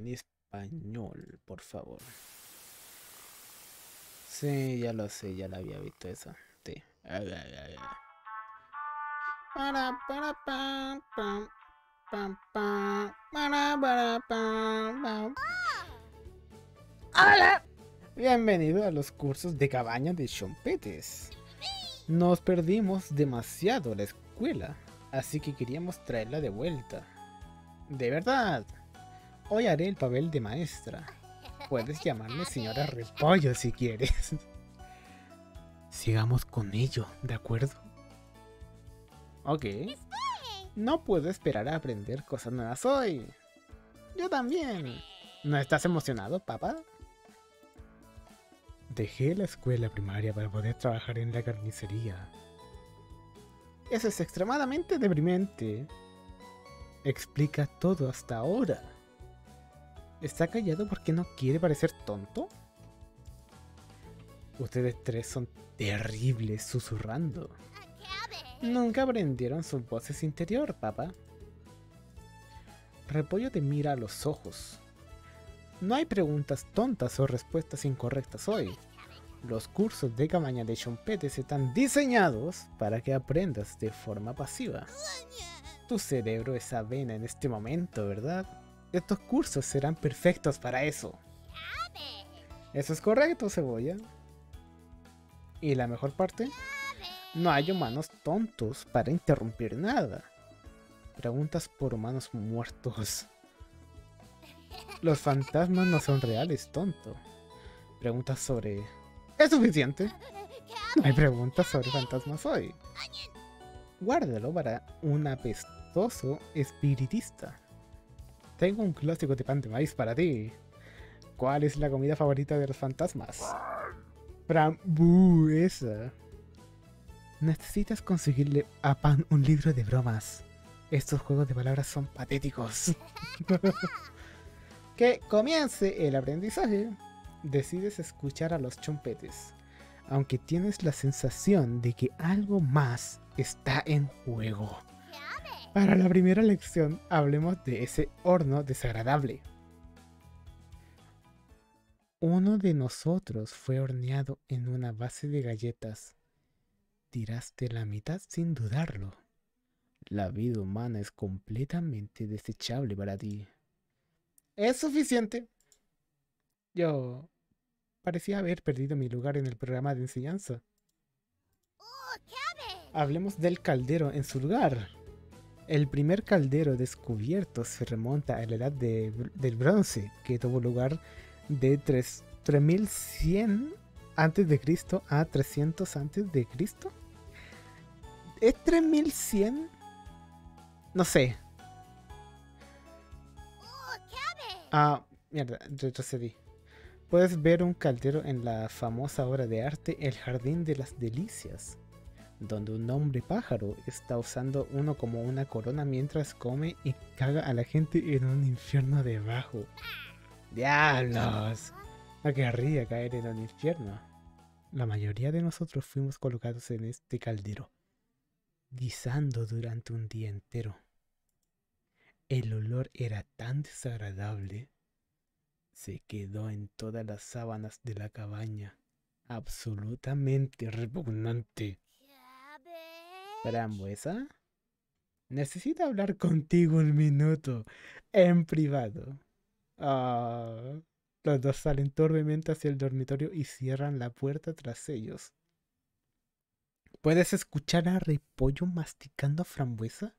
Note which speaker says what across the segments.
Speaker 1: en español, por favor. Sí, ya lo sé, ya la había visto esa. Sí. Para, pam, pam, pam, pam, para, pam, pam. ¡Hola! Bienvenido a los cursos de cabaña de Chompetes. Nos perdimos demasiado la escuela, así que queríamos traerla de vuelta. De verdad, hoy haré el papel de maestra. Puedes llamarme señora Repollo si quieres. Sigamos con ello, ¿de acuerdo? Ok. No puedo esperar a aprender cosas nuevas hoy. Yo también. ¿No estás emocionado, papá? Dejé la escuela primaria para poder trabajar en la carnicería. Eso es extremadamente deprimente. Explica todo hasta ahora. ¿Está callado porque no quiere parecer tonto? Ustedes tres son terribles susurrando. Nunca aprendieron sus voces interior, papá. Repollo te mira a los ojos. No hay preguntas tontas o respuestas incorrectas hoy. Los cursos de cabaña de Chompetes están diseñados para que aprendas de forma pasiva. Tu cerebro es avena en este momento, ¿verdad? Estos cursos serán perfectos para eso. Eso es correcto, Cebolla. ¿Y la mejor parte? No hay humanos tontos para interrumpir nada. Preguntas por humanos muertos. Los fantasmas no son reales, tonto. Preguntas sobre... ¿Es suficiente? No hay preguntas sobre fantasmas hoy. Guárdalo para un apestoso espiritista. Tengo un clásico de pan de maíz para ti. ¿Cuál es la comida favorita de los fantasmas? Frambuesa. Necesitas conseguirle a Pan un libro de bromas. Estos juegos de palabras son patéticos. Que comience el aprendizaje. Decides escuchar a los chompetes, aunque tienes la sensación de que algo más está en juego. Para la primera lección, hablemos de ese horno desagradable. Uno de nosotros fue horneado en una base de galletas. Tiraste la mitad sin dudarlo. La vida humana es completamente desechable para ti. Es suficiente. Yo parecía haber perdido mi lugar en el programa de enseñanza. Hablemos del caldero en su lugar. El primer caldero descubierto se remonta a la edad del bronce, que tuvo lugar de 3100 antes de Cristo a 300 antes de Cristo. ¿Es 3100? No sé. Ah, mierda, retrocedí. Puedes ver un caldero en la famosa obra de arte El Jardín de las Delicias, donde un hombre pájaro está usando uno como una corona mientras come y caga a la gente en un infierno debajo. ¡Diablos! No querría caer en un infierno. La mayoría de nosotros fuimos colocados en este caldero, guisando durante un día entero. El olor era tan desagradable. Se quedó en todas las sábanas de la cabaña. Absolutamente repugnante. Frambuesa, necesito hablar contigo un minuto, en privado. Ah, los dos salen torpemente hacia el dormitorio y cierran la puerta tras ellos. ¿Puedes escuchar a Repollo masticando frambuesa?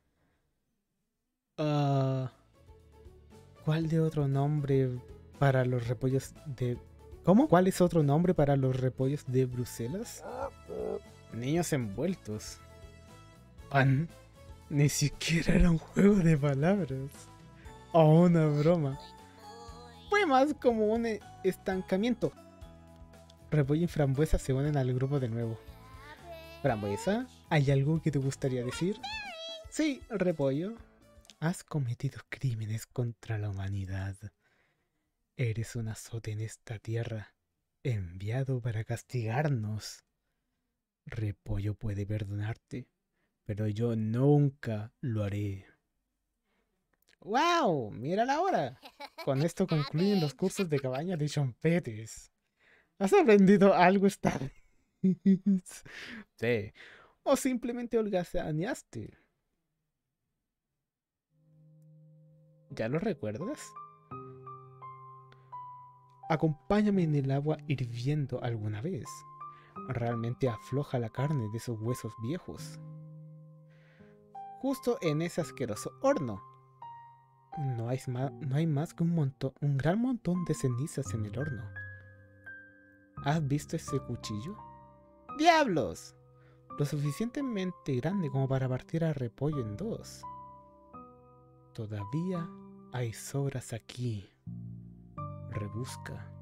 Speaker 1: Ah, ¿cuál de otro nombre para los repollos de... ¿Cómo? ¿Cuál es otro nombre para los repollos de Bruselas? Niños envueltos. Pan. Ni siquiera era un juego de palabras. O una broma. Fue más como un estancamiento. Repollo y Frambuesa se unen al grupo de nuevo. Frambuesa, ¿hay algo que te gustaría decir? Sí, Repollo. Has cometido crímenes contra la humanidad. Eres un azote en esta tierra, enviado para castigarnos. Repollo puede perdonarte, pero yo nunca lo haré. ¡Wow! ¡Mira la hora! Con esto concluyen los cursos de cabaña de chompetes. ¿Has aprendido algo esta vez? Sí. O simplemente holgazaneaste. ¿Ya lo recuerdas? Acompáñame en el agua hirviendo alguna vez. Realmente afloja la carne de esos huesos viejos. Justo en ese asqueroso horno. No hay más que un gran montón de cenizas en el horno. ¿Has visto ese cuchillo? ¡Diablos! Lo suficientemente grande como para partir a repollo en dos. Todavía hay sobras aquí. Rebusca.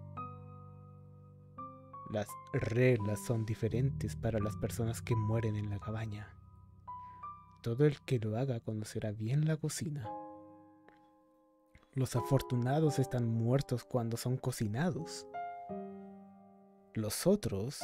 Speaker 1: Las reglas son diferentes para las personas que mueren en la cabaña. Todo el que lo haga conocerá bien la cocina. Los afortunados están muertos cuando son cocinados. Los otros,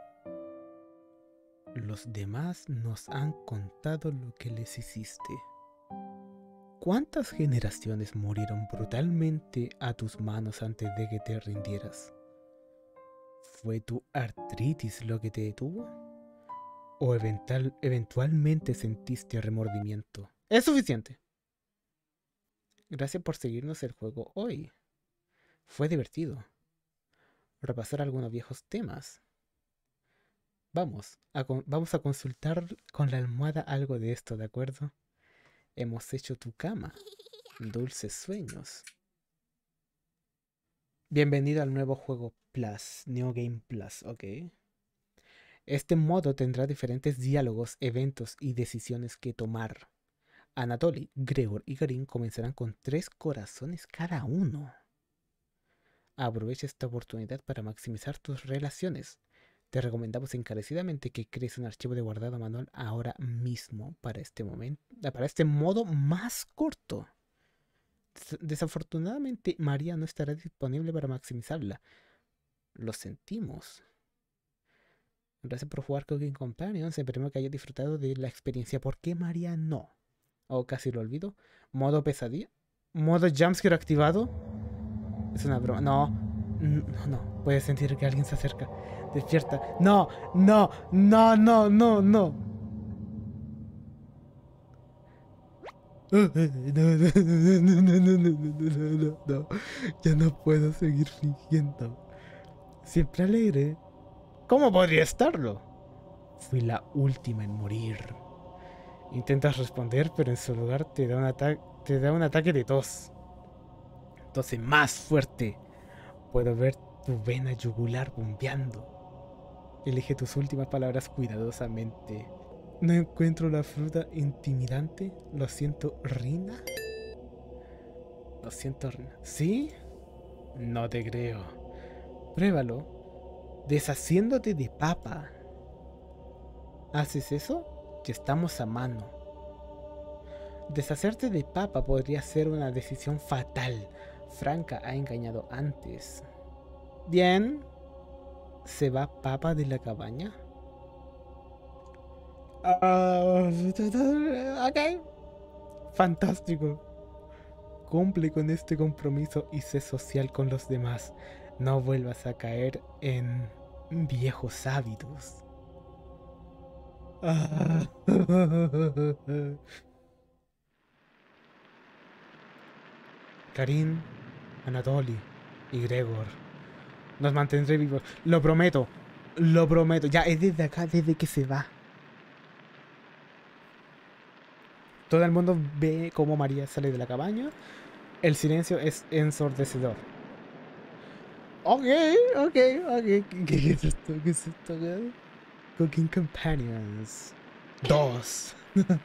Speaker 1: los demás nos han contado lo que les hiciste. ¿Cuántas generaciones murieron brutalmente a tus manos antes de que te rindieras? ¿Fue tu artritis lo que te detuvo? ¿O eventualmente sentiste remordimiento? Es suficiente. Gracias por seguirnos el juego hoy. Fue divertido. Repasar algunos viejos temas. Vamos a consultar con la almohada algo de esto, ¿de acuerdo? Hemos hecho tu cama. Dulces sueños. Bienvenido al nuevo juego Plus, Neo Game Plus, ¿ok? Este modo tendrá diferentes diálogos, eventos y decisiones que tomar. Anatoly, Gregor y Karin comenzarán con 3 corazones cada uno. Aprovecha esta oportunidad para maximizar tus relaciones. Te recomendamos encarecidamente que crees un archivo de guardado manual ahora mismo para este modo más corto. Desafortunadamente, María no estará disponible para maximizarla. Lo sentimos. Gracias por jugar Cooking Companions. Esperemos que hayas disfrutado de la experiencia. ¿Por qué María no? O casi lo olvido. Modo pesadilla. Modo jumpscare activado. Es una broma. No. No, no. Puedes sentir que alguien se acerca. Despierta. No, no, no, no, no, no. No, no, no, no, no, no, no, no, no. Ya no puedo seguir fingiendo. Siempre alegre. ¿Cómo podría estarlo? Fui la última en morir. Intentas responder, pero en su lugar te da un ataque de tos. Tose más fuerte. Puedo ver tu vena yugular bombeando. Elige tus últimas palabras cuidadosamente. No encuentro la fruta intimidante. Lo siento, Rina. Lo siento, Rina. ¿Sí? No te creo. Pruébalo. Deshaciéndote de papa. ¿Haces eso? Ya estamos a mano. Deshacerte de papa podría ser una decisión fatal. Franca ha engañado antes. Bien. ¿Se va papa de la cabaña? Ok. Fantástico. Cumple con este compromiso y sé social con los demás. No vuelvas a caer en viejos hábitos. Karin, Anatoly y Gregor. Nos mantendré vivos. Lo prometo. Lo prometo. Ya es desde acá, desde que se va. Todo el mundo ve cómo María sale de la cabaña. El silencio es ensordecedor. Ok, ok, ok. ¿Qué es esto? ¿Qué es esto? Cooking Companions 2.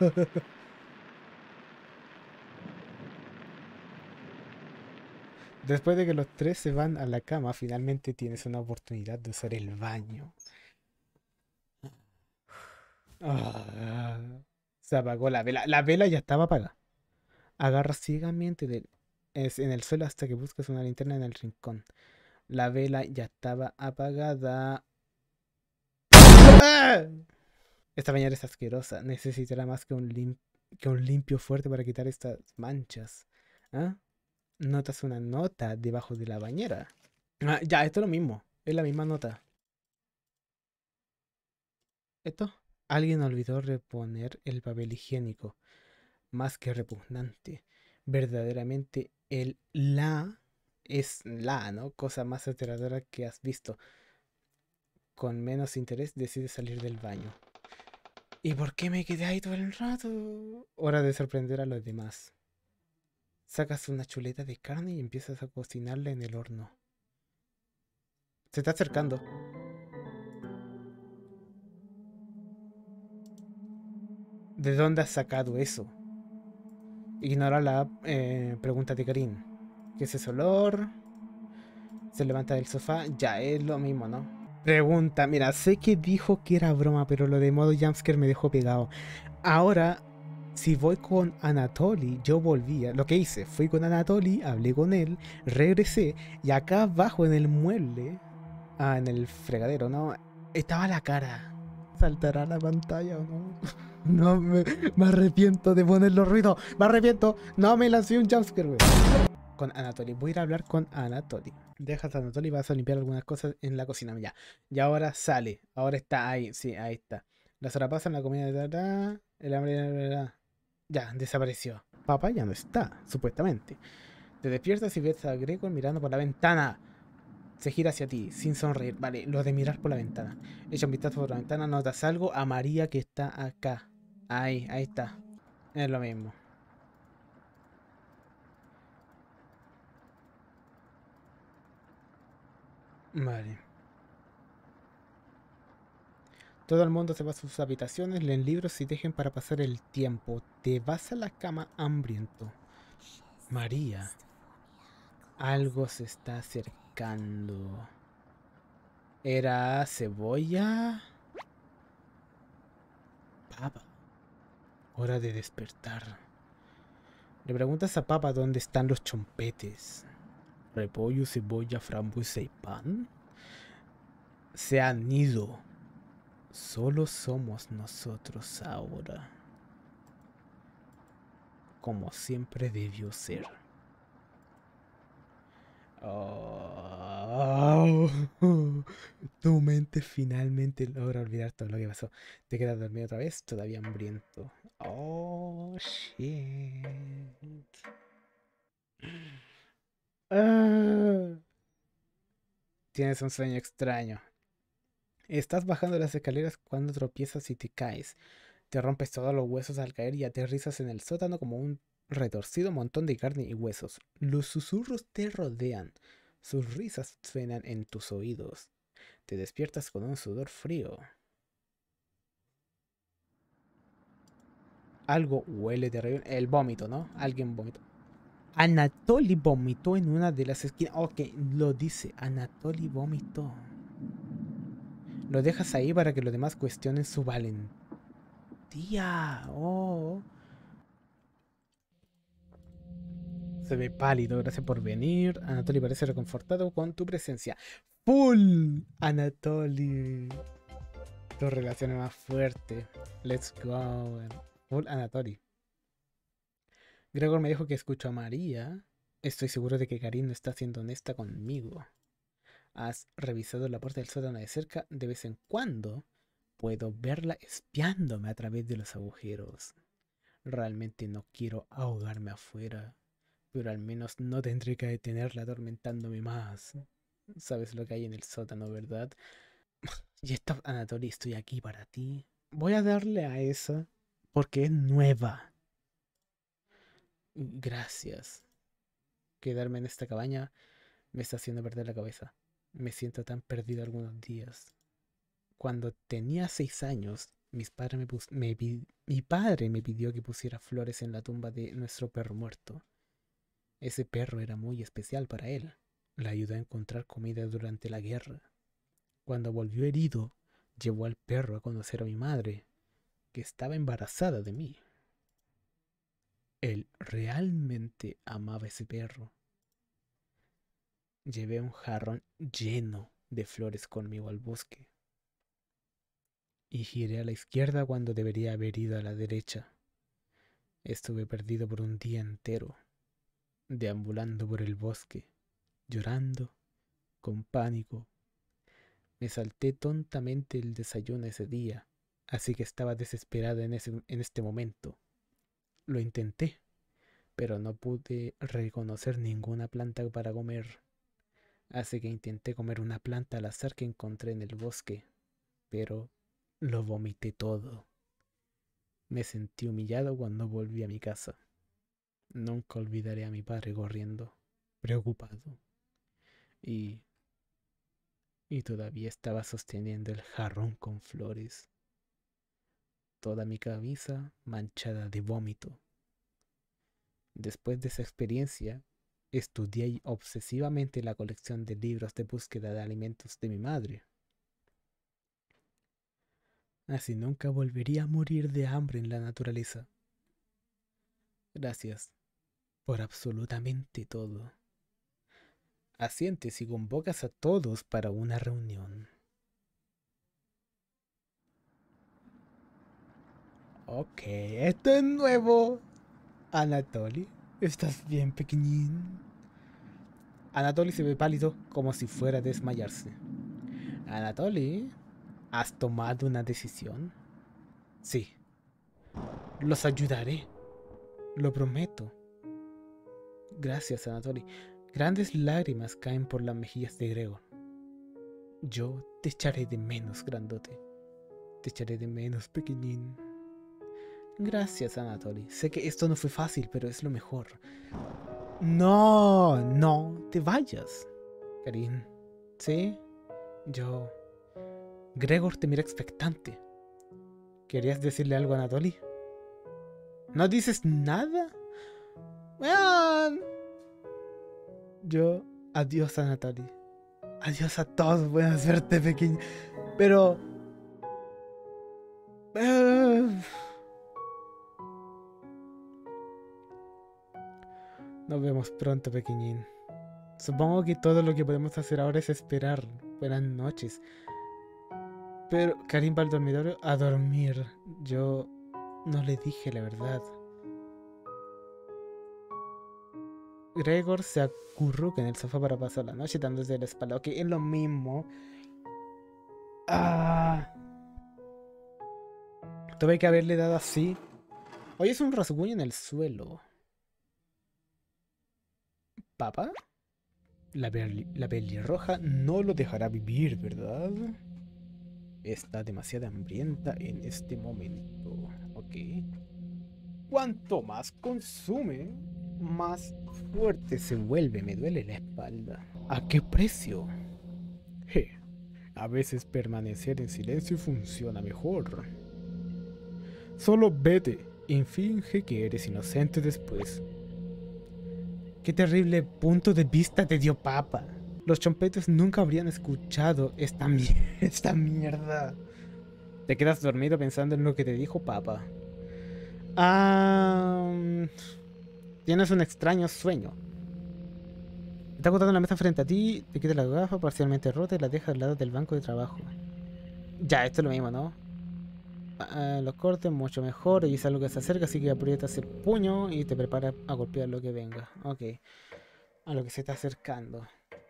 Speaker 1: Después de que los 3 se van a la cama, finalmente tienes una oportunidad de usar el baño. Ah, se apagó la vela. La vela ya estaba apagada. Agarra ciegamente en el suelo hasta que buscas una linterna en el rincón. La vela ya estaba apagada. ¡Ah! Esta bañera es asquerosa. Necesitará más que un limpio fuerte para quitar estas manchas. ¿Ah? Notas una nota debajo de la bañera. Ah, ya, esto es lo mismo. Es la misma nota. ¿Esto? Alguien olvidó reponer el papel higiénico. Más que repugnante. Verdaderamente el la es la, ¿no? Cosa más aterradora que has visto. Con menos interés decides salir del baño. ¿Y por qué me quedé ahí todo el rato? Hora de sorprender a los demás. Sacas una chuleta de carne y empiezas a cocinarla en el horno. Se está acercando. ¿De dónde has sacado eso? Ignora la pregunta de Karin. ¿Qué es ese olor? Se levanta del sofá. Ya es lo mismo, ¿no? Pregunta. Mira, sé que dijo que era broma, pero lo de modo jumpscare me dejó pegado. Ahora, si voy con Anatoly, yo volvía. Lo que hice, fui con Anatoly, hablé con él, regresé y acá abajo en el mueble, en el fregadero, ¿no? Estaba la cara. ¿Saltará la pantalla o no? No, me arrepiento de poner los ruidos. Me arrepiento. No me lancé un jumpscare, güey. Con Anatoly. Voy a ir a hablar con Anatoly. Dejas a Anatoly y vas a limpiar algunas cosas en la cocina. Ya. Y ahora sale. Ahora está ahí. Sí, ahí está. Las horas pasan, la comida de el hambre. Ya, desapareció. Papá ya no está, supuestamente. Te despiertas y ves a Gregor mirando por la ventana. Se gira hacia ti, sin sonreír. Vale, lo de mirar por la ventana. Echa un vistazo por la ventana, notas algo a María que está acá. Ahí está. Es lo mismo. Vale. Todo el mundo se va a sus habitaciones, leen libros y dejen para pasar el tiempo. Te vas a la cama hambriento. María, algo se está acercando. ¿Era cebolla? Papa. Hora de despertar. Le preguntas a Papa dónde están los chompetes. Repollo, cebolla, frambuesa y pan. Se han ido. Solo somos nosotros ahora. Como siempre debió ser. Oh, tu mente finalmente logra olvidar todo lo que pasó. Te quedas dormido otra vez, todavía hambriento. Oh, shit. Ah, tienes un sueño extraño. Estás bajando las escaleras cuando tropiezas y te caes. Te rompes todos los huesos al caer y aterrizas en el sótano como un retorcido montón de carne y huesos. Los susurros te rodean. Sus risas suenan en tus oídos. Te despiertas con un sudor frío. Algo huele terrible. El vómito, ¿no? Alguien vomitó. Anatoly vomitó en una de las esquinas. Ok, lo dice. Anatoly vomitó. Lo dejas ahí para que los demás cuestionen su valentía. Oh. Se ve pálido, gracias por venir. Anatoly parece reconfortado con tu presencia. Full Anatoly. Tu relación es más fuerte. Let's go. Full Anatoly. Gregor me dijo que escucho a María. Estoy seguro de que Karin no está siendo honesta conmigo. ¿Has revisado la puerta del sótano de cerca? De vez en cuando puedo verla espiándome a través de los agujeros. Realmente no quiero ahogarme afuera, pero al menos no tendré que detenerla atormentándome más. Sabes lo que hay en el sótano, ¿verdad? Y esta, Anatoly, estoy aquí para ti. Voy a darle a esa porque es nueva. Gracias. Quedarme en esta cabaña me está haciendo perder la cabeza. Me siento tan perdido algunos días. Cuando tenía 6 años, mi padre me pidió que pusiera flores en la tumba de nuestro perro muerto. Ese perro era muy especial para él. Le ayudó a encontrar comida durante la guerra. Cuando volvió herido, llevó al perro a conocer a mi madre, que estaba embarazada de mí. Él realmente amaba ese perro. Llevé un jarrón lleno de flores conmigo al bosque y giré a la izquierda cuando debería haber ido a la derecha. Estuve perdido por un día entero. deambulando por el bosque, llorando, con pánico. Me salté tontamente el desayuno ese día, así que estaba desesperada en este momento. Lo intenté, pero no pude reconocer ninguna planta para comer. Así que intenté comer una planta al azar que encontré en el bosque, pero lo vomité todo. Me sentí humillado cuando volví a mi casa. Nunca olvidaré a mi padre corriendo, preocupado, y, y todavía estaba sosteniendo el jarrón con flores, toda mi camisa manchada de vómito. Después de esa experiencia, estudié obsesivamente la colección de libros de búsqueda de alimentos de mi madre. Así nunca volvería a morir de hambre en la naturaleza. Gracias por absolutamente todo. Asientes y convocas a todos para una reunión. Ok, esto es nuevo. Anatoly, ¿estás bien, pequeñín? Anatoly se ve pálido como si fuera a desmayarse. Anatoly, ¿has tomado una decisión? Sí, los ayudaré, lo prometo. Gracias, Anatoly. Grandes lágrimas caen por las mejillas de Gregor. Yo te echaré de menos, grandote. Te echaré de menos, pequeñín. Gracias, Anatoly. Sé que esto no fue fácil, pero es lo mejor. No, no te vayas, Karin. ¿Sí? Yo... Gregor te mira expectante. ¿Querías decirle algo a Anatoly? ¿No dices nada? Vean. Yo... Adiós, Anatoly. Adiós a todos. Buena suerte, pequeño. Pero... Nos vemos pronto, pequeñín. Supongo que todo lo que podemos hacer ahora es esperar. Buenas noches. Pero Karim va al dormitorio a dormir. Yo no le dije la verdad. Gregor se acurruca en el sofá para pasar la noche dándose la espalda. Ok, es lo mismo. Ah. Tuve que haberle dado así. Oye, es un rasguño en el suelo. ¿Papá? La pelirroja no lo dejará vivir, ¿verdad? Está demasiado hambrienta en este momento. Ok. Cuanto más consume, más fuerte se vuelve. Me duele la espalda. ¿A qué precio? Je, a veces permanecer en silencio funciona mejor. Solo vete y finge que eres inocente después. Qué terrible punto de vista te dio Papa. Los chompetes nunca habrían escuchado esta mierda. Te quedas dormido pensando en lo que te dijo Papa. Tienes un extraño sueño. Está acostado en la mesa frente a ti, te quita la gafa parcialmente rota y la deja al lado del banco de trabajo. Ya, esto es lo mismo, ¿no? Los cortes mucho mejor y es algo que se acerca, así que aprietas el puño y te preparas a golpear lo que venga. Ok, a lo que se está acercando.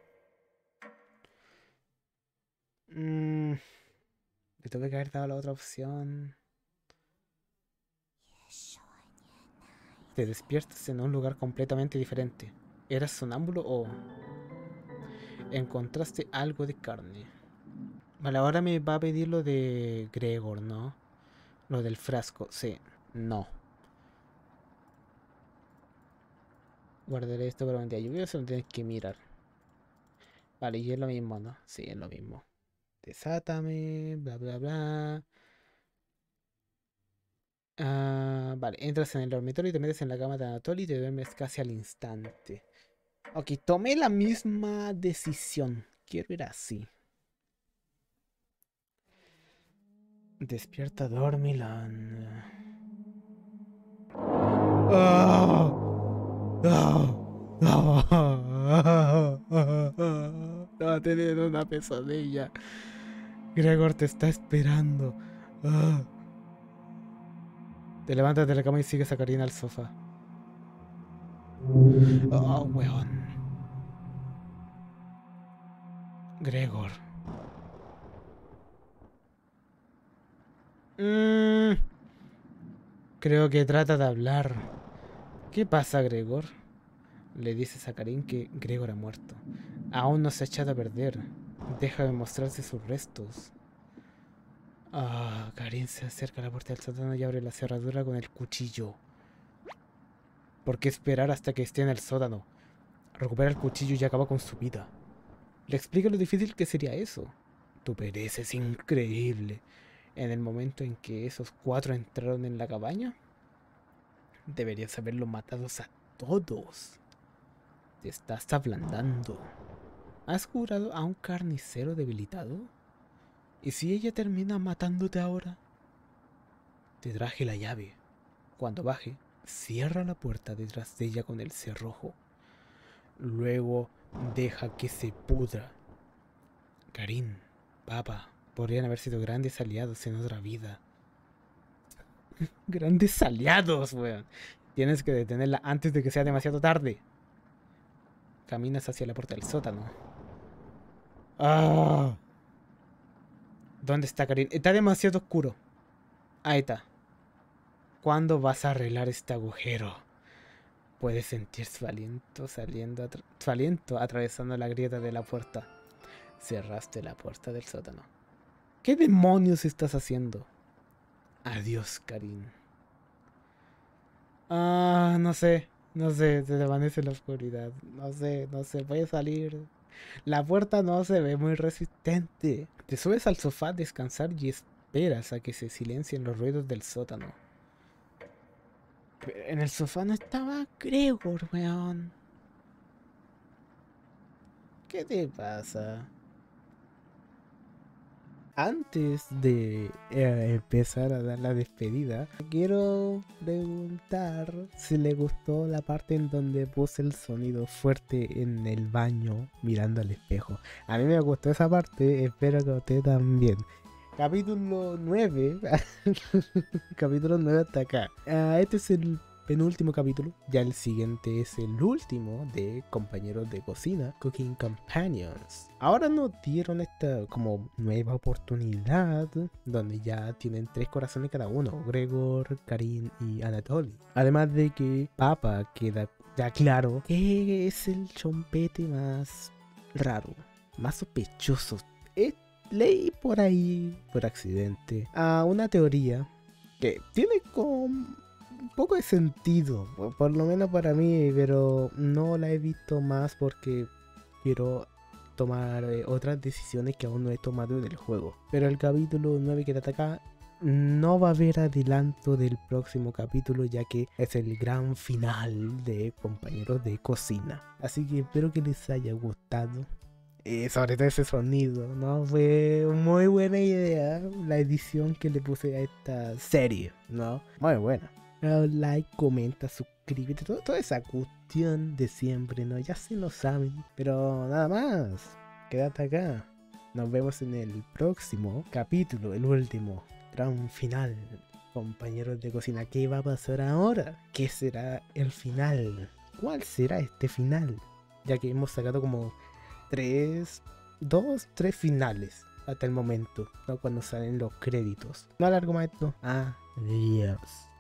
Speaker 1: Le tuve que haber dado la otra opción. Te despiertas en un lugar completamente diferente. ¿Eras sonámbulo o encontraste algo de carne? Vale, ahora me va a pedir lo de Gregor, ¿no? Lo del frasco, sí. No. Guardaré esto para un día lluvioso, lo tienes que mirar. Vale, y es lo mismo, ¿no? Sí, es lo mismo. Desátame, bla, bla, bla. Vale, entras en el dormitorio y te metes en la cama de Anatoly y te duermes casi al instante. Ok, tomé la misma decisión. Quiero ir así. Despierta, Dormilan. Va a tener una pesadilla. Gregor te está esperando. Te levantas de la cama y sigues a Karina al sofá. Oh, weón. Gregor. Creo que trata de hablar. ¿Qué pasa, Gregor? Le dices a Karin que Gregor ha muerto. Aún no se ha echado a perder. Deja de mostrarse sus restos. Karin se acerca a la puerta del sótano y abre la cerradura con el cuchillo. ¿Por qué esperar hasta que esté en el sótano? Recupera el cuchillo y acaba con su vida. Le explica lo difícil que sería eso. Tu pereza es increíble. En el momento en que esos 4 entraron en la cabaña, deberías haberlos matados a todos. Te estás ablandando. ¿Has jurado a un carnicero debilitado? ¿Y si ella termina matándote ahora? Te traje la llave. Cuando baje, cierra la puerta detrás de ella con el cerrojo. Luego deja que se pudra. Karin, Papa, podrían haber sido grandes aliados en otra vida. Grandes aliados, weón. Tienes que detenerla antes de que sea demasiado tarde. Caminas hacia la puerta del sótano. ¡Ah! ¿Dónde está Karin? Está demasiado oscuro. Ahí está. ¿Cuándo vas a arreglar este agujero? Puedes sentir su aliento su aliento atravesando la grieta de la puerta. Cerraste la puerta del sótano. ¿Qué demonios estás haciendo? Adiós, Karin. No sé. No sé, se desvanece la oscuridad. No sé, voy a salir. La puerta no se ve muy resistente. Te subes al sofá a descansar y esperas a que se silencien los ruidos del sótano. Pero en el sofá no estaba Gregor, weón. ¿Qué te pasa? Antes de empezar a dar la despedida, quiero preguntar si le gustó la parte en donde puse el sonido fuerte en el baño mirando al espejo. A mí me gustó esa parte, espero que a usted también. Capítulo 9. Capítulo 9 hasta acá. Este es el penúltimo capítulo. Ya el siguiente es el último de Compañeros de Cocina, Cooking Companions. Ahora nos dieron esta como nueva oportunidad donde ya tienen 3 corazones cada uno: Gregor, Karin y Anatoly. Además de que Papa queda ya claro que es el chompete más raro, más sospechoso. Leí por ahí, por accidente, a una teoría que tiene como un poco de sentido, por lo menos para mí, pero no la he visto más porque quiero tomar otras decisiones que aún no he tomado en el juego. Pero el capítulo 9 que trata acá no va a haber adelanto del próximo capítulo, ya que es el gran final de Compañeros de Cocina. Así que espero que les haya gustado. Sobre todo ese sonido, ¿no? Fue muy buena idea la edición que le puse a esta serie, ¿no? Muy buena. Like, comenta, suscríbete, toda esa cuestión de siempre, ¿no? Ya se lo saben. Pero nada más, quédate acá. Nos vemos en el próximo capítulo, el último, gran final. Compañeros de cocina, ¿qué va a pasar ahora? ¿Qué será el final? ¿Cuál será este final? Ya que hemos sacado como 3 finales hasta el momento, ¿no? Cuando salen los créditos. No alargo más esto. Adiós.